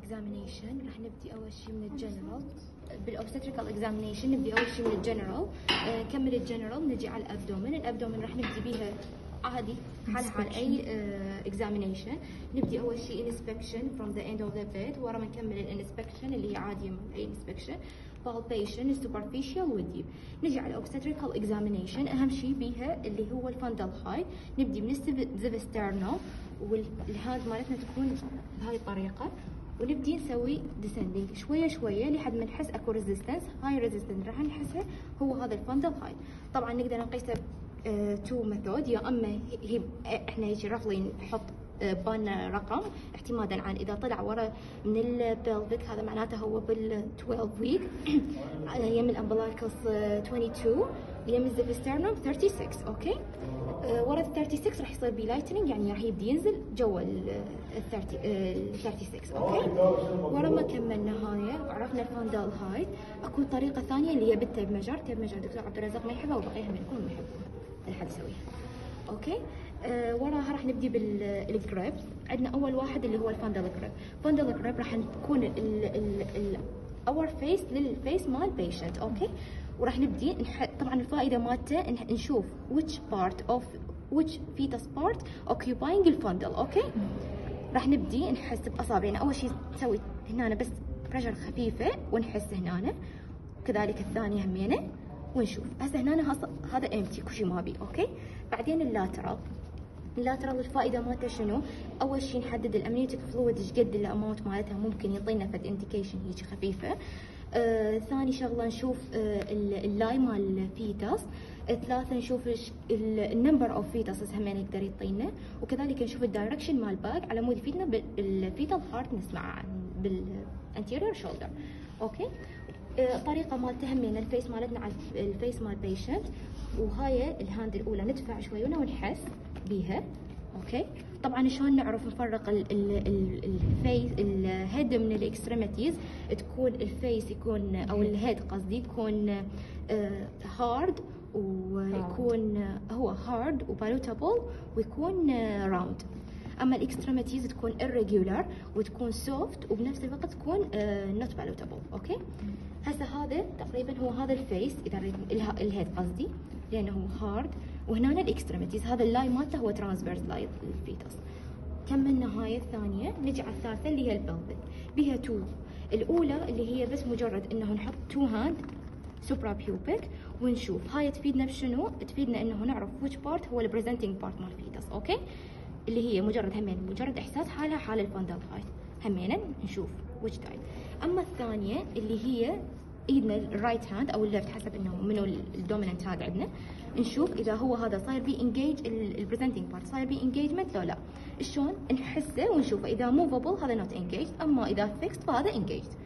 اكزامينيشن راح نبدي اول شيء من الجنرال. بالاوبستريكال اكزامينيشن نبدي اول شيء من الجنرال، نكمل الجنرال نجي على الابدومن. الابدومن راح نبدي بيها عادي حالها حال اي اكزامينيشن. نبدي اول شيء انسبكشن فروم ذا اند اوف ذا بيد، ورا ما نكمل الانسبكشن اللي هي عاديه من اي انسبكشن، بالبيشن سوبرفيشال وديب. نجي على الاوبستريكال اكزامينيشن، اهم شيء بيها اللي هو الفندل هاي. نبدي من الزفسترنال، والهاند مالتنا تكون بهاي الطريقه، ونبدي نسوي ديسندنج شويه شويه لحد ما نحس اكو ريزيستنس. هاي ريزيستنس راح نحسها هو هذا الفندل هاي. طبعا نقدر نقيسه تو ميثود، يا اما هي احنا هيك رفلي نحط بالنا رقم اعتمادا عن اذا طلع ورا من البلفيك، هذا معناته هو بال 12 ويك، يم الامبلايكس 22، يم الزفسترنوم 36. اوكي، ورا ال 36 راح يصير بي لايتنينج، يعني راح يبدي ينزل جوا ال 36. اوكي، ورا ما كملنا هاي وعرفنا الفاندال هاي، اكو طريقه ثانيه اللي هي بالتيب ميجر. تيب ميجر دكتور عبد الرزاق ما يحبها وبقيها من يكون ما يحبها الحد يسويها. اوكي، وراها راح نبدي بالجريب. عندنا اول واحد اللي هو الفاندل جريب. فاندل جريب راح تكون اور فيس للفيس مال بيشنت. اوكي، وراح نبدي طبعا الفائده مالته نشوف which fetus part occupying الفاندل. اوكي، راح نبدي نحس باصابعنا. اول شيء نسوي هنا بس بريشر خفيفه ونحس هنا، كذلك الثانيه همينه ونشوف. هسه هنا هذا امتي كل شيء ما بي. اوكي، بعدين اللاترال الفائده مالته شنو؟ اول شيء نحدد الامنيوتيك فلويد ايش قد الاماونت مالتها، ممكن يعطينا فد انديكيشن هيك خفيفه. ثاني شغله نشوف اللاي مال الفيتاس. ثلاثه نشوف النمبر اوف فيتاسز همين يقدر يعطينا، وكذلك نشوف الدايركشن مال باك على مود يفيدنا بالفيتال هارت نسمع بالانتيريور شولدر. اوكي، طريقه مالته همين الفيس مالتنا على الفيس مال بيشنت، وهاي الهاند الاولى ندفع شويه ونحس بيها. اوكي، طبعا شلون نعرف نفرق الفيس الهيد من الاكستريميتيز؟ تكون الفيس يكون او الهيد قصدي يكون هارد، ويكون هو هارد وبالوتابل، ويكون راوند. اما الاكستريميتيز تكون irregular وتكون سوفت، وبنفس الوقت تكون not بالوتابل. اوكي، هسه هذا تقريبا هو هذا الفيس، اذا الهيد قصدي، لانه هو هارد، وهنا الاكستريميتيز هذا اللاي مالته هو ترانسفيرس لاي الفيتوس. كملنا هاي الثانيه، نجي على الثالثه اللي هي البلفيك. بيها تو، الاولى اللي هي بس مجرد انه نحط تو هاند سوبرا بيوبيك ونشوف. هاي تفيدنا بشنو؟ تفيدنا انه نعرف which بارت هو البريزنتنج بارت مال الفيتوس. اوكي، اللي هي مجرد احساس حالها حال الفاندل هاي، همينا نشوف which type. اما الثانيه اللي هي ايدنا الرايت هاند او الليفت حسب انه منو الدوميننت هاند عندنا، نشوف اذا هو هذا صاير بي انجيج البريزنتنج بارت، صاير بي انجيجمنت لو لا. شلون نحسه ونشوفه؟ اذا موفبل هذا نوت انجيج، اما اذا فيكست فهذا انجيج.